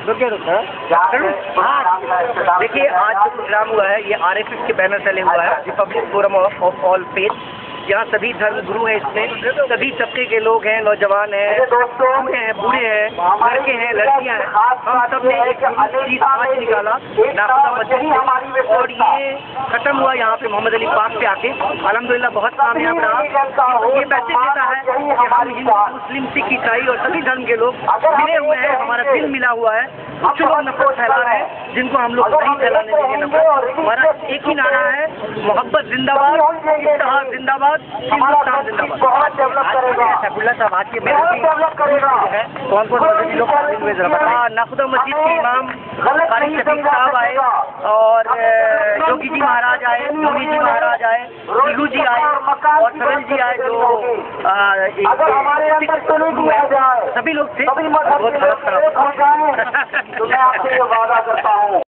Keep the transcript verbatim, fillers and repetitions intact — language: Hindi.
हाँ, देखिए आज जो प्रोग्राम हुआ है ये आर एस एस के बैनर तले हुआ है, republic forum of all faith. यहाँ सभी धर्म गुरु हैं, इसमें सभी तबके के लोग हैं, नौजवान हैं, बूढ़े हैं, बूढ़े हैं, लड़के हैं, लड़कियां हैं। हम सब ने एक चीज आज निकाला नाखुदा मस्जिद से, और ये खत्म हुआ यहाँ पे मोहम्मद अली पार्क पे आके। अल्हम्दुलिल्लाह बहुत कामयाब रहा। ये मैसेज देता है कि हम हिंदू, मुस्लिम, सिख, ईसाई और सभी धर्म के लोग मिले हुए हैं, हमारा दिल मिला हुआ है। कुछ लोग नफरत फैला रहे हैं जिनको हम लोग नहीं फैलाने देंगे नफरत। हमारा एक ही नारा है, मोहब्बत जिंदाबाद, इत्तेहाद जिंदाबाद, हिंदुस्तान जिंदाबाद। सैफुल्लाह साहब आज के मेरे है कौन कौन मस्जिद लोग नाखुदा मस्जिद के इमाम कारी शफीक साहब आए, और योगी जी महाराज आए, योगी जी महाराज आए, सिलू जी आए, और सरल जी आए, जो सभी लोग थे। बहुत खराब तो मैं आपसे ये वादा करता हूँ।